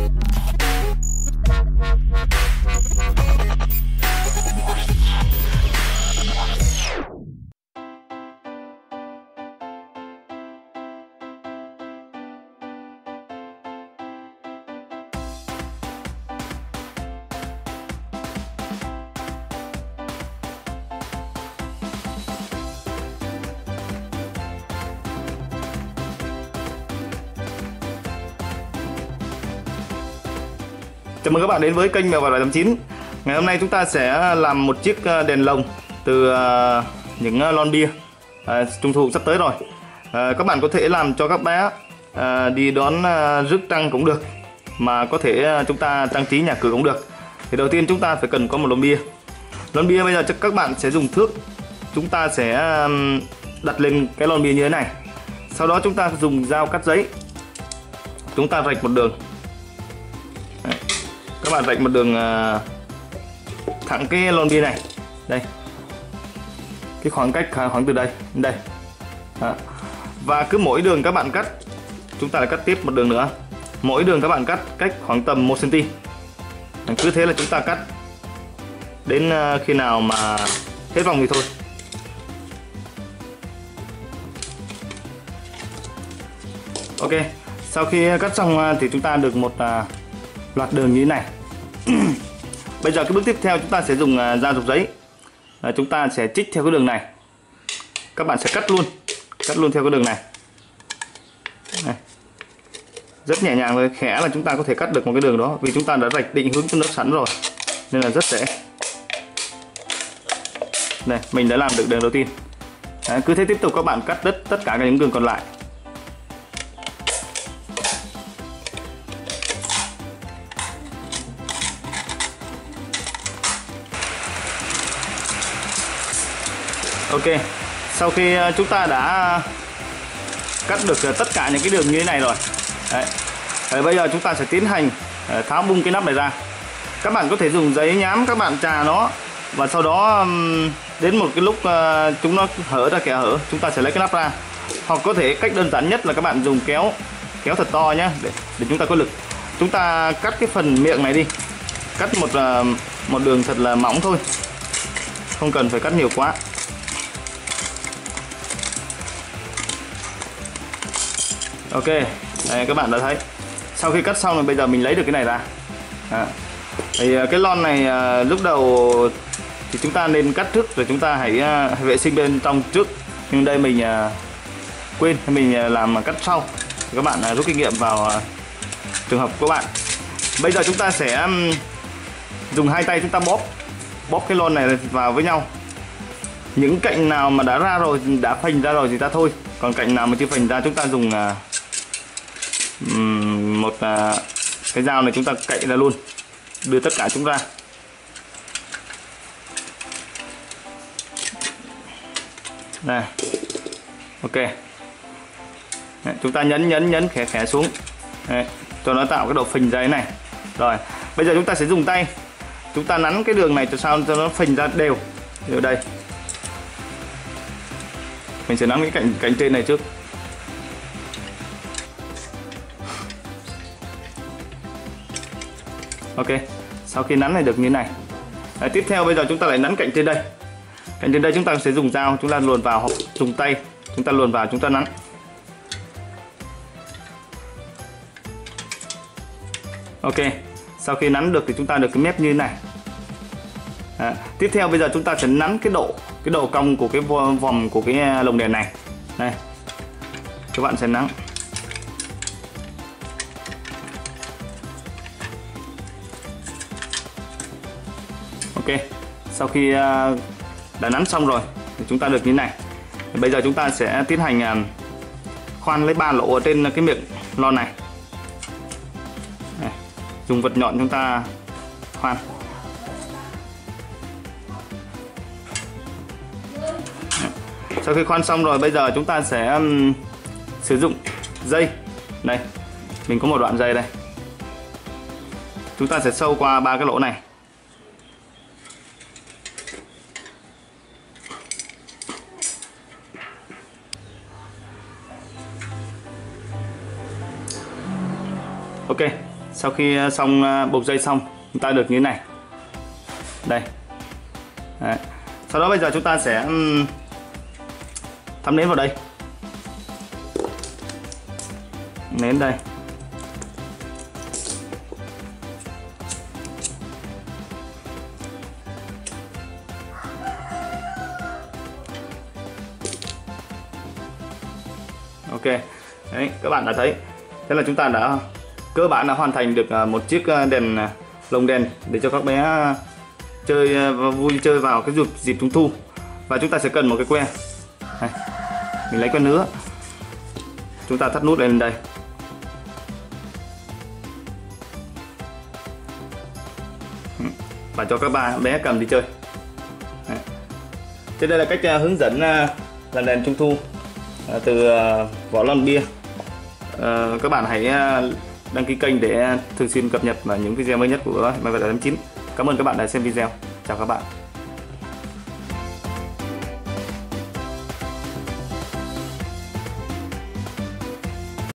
Chào mừng các bạn đến với kênh Mèo Vặt 789. Ngày hôm nay chúng ta sẽ làm một chiếc đèn lồng từ những lon bia. Trung thu sắp tới rồi. Các bạn có thể làm cho các bé đi đón rước trăng cũng được, mà có thể chúng ta trang trí nhà cửa cũng được. Thì đầu tiên chúng ta phải cần có một lon bia. Lon bia bây giờ các bạn sẽ dùng thước, chúng ta sẽ đặt lên cái lon bia như thế này. Sau đó chúng ta dùng dao cắt giấy, chúng ta rạch một đường. Đấy. Các bạn rạch một đường thẳng cái lon bia này, đây, cái khoảng cách khoảng từ đây đến đây. Đó. Và cứ mỗi đường các bạn cắt, chúng ta lại cắt tiếp một đường nữa. Mỗi đường các bạn cắt cách khoảng tầm 1 cm. Cứ thế là chúng ta cắt đến khi nào mà hết vòng thì thôi. Ok, sau khi cắt xong thì chúng ta được một loạt đường như thế này. Bây giờ cái bước tiếp theo chúng ta sẽ dùng dao dọc giấy. Chúng ta sẽ trích theo cái đường này. Các bạn sẽ cắt luôn theo cái đường này. Đây. Rất nhẹ nhàng và khẽ là chúng ta có thể cắt được một cái đường đó, vì chúng ta đã rạch định hướng cho nó sẵn rồi nên là rất dễ. Đây, mình đã làm được đường đầu tiên. Đấy, cứ thế tiếp tục các bạn cắt đứt tất cả những đường còn lại. Ok, sau khi chúng ta đã cắt được tất cả những cái đường như thế này rồi. Đấy. Bây giờ chúng ta sẽ tiến hành tháo bung cái nắp này ra. Các bạn có thể dùng giấy nhám các bạn chà nó, và sau đó đến một cái lúc chúng nó hở ra kẻ hở, chúng ta sẽ lấy cái nắp ra. Hoặc có thể cách đơn giản nhất là các bạn dùng kéo thật to nhé, để chúng ta có lực. Chúng ta cắt cái phần miệng này đi, cắt một đường thật là mỏng thôi, không cần phải cắt nhiều quá. Ok, đây các bạn đã thấy. Sau khi cắt xong rồi bây giờ mình lấy được cái này ra. Thì cái lon này lúc đầu thì chúng ta nên cắt trước rồi chúng ta hãy vệ sinh bên trong trước. Nhưng đây mình quên, mình làm cắt sau. Các bạn rút kinh nghiệm vào trường hợp của các bạn. Bây giờ chúng ta sẽ dùng hai tay chúng ta bóp cái lon này vào với nhau. Những cạnh nào mà đã ra rồi, đã phình ra rồi thì ta thôi. Còn cạnh nào mà chưa phình ra chúng ta dùng một cái dao này chúng ta cạy ra luôn, đưa tất cả chúng ra. Này, ok. Đấy, chúng ta nhấn khẽ xuống. Đấy, cho nó tạo cái độ phình ra thế này. Rồi, bây giờ chúng ta sẽ dùng tay, chúng ta nắn cái đường này cho sao cho nó phình ra đều. Ở đây, mình sẽ nắn cái cạnh trên này trước. Ok, sau khi nắn này được như này. Đấy, tiếp theo bây giờ chúng ta lại nắn cạnh trên đây. Cạnh trên đây chúng ta sẽ dùng dao, chúng ta luồn vào, hoặc dùng tay chúng ta luồn vào, chúng ta nắn. Ok, sau khi nắn được thì chúng ta được cái mép như thế này. Tiếp theo bây giờ chúng ta sẽ nắn cái độ cong của cái vòng của cái lồng đèn này. Đây, các bạn sẽ nắn. Ok, sau khi đã nắn xong rồi thì chúng ta được như thế này. Bây giờ chúng ta sẽ tiến hành khoan lấy 3 lỗ ở trên cái miệng lon này. Đây, dùng vật nhọn chúng ta khoan. Sau khi khoan xong rồi bây giờ chúng ta sẽ sử dụng dây. Đây, mình có một đoạn dây đây. Chúng ta sẽ sâu qua 3 cái lỗ này. Ok, Sau khi xong buộc dây xong, chúng ta được như thế này. Đây. Đấy. Sau đó bây giờ chúng ta sẽ thắm nến vào đây. Nến đây. Ok. Đấy, các bạn đã thấy. Thế là chúng ta đã cơ bản đã hoàn thành được một chiếc đèn lồng đèn để cho các bé chơi vui chơi vào cái dịp Trung thu. Và chúng ta sẽ cần một cái que. Đây. Mình lấy que nữa. Chúng ta thắt nút lên đây. Và cho các bé cầm đi chơi. Đấy. Thế đây là cách hướng dẫn làm đèn Trung thu từ Võ Lon Bia. Các bạn hãy đăng ký kênh để thường xuyên cập nhật những video mới nhất của Mai Vật 889. Cảm ơn các bạn đã xem video. Chào các bạn.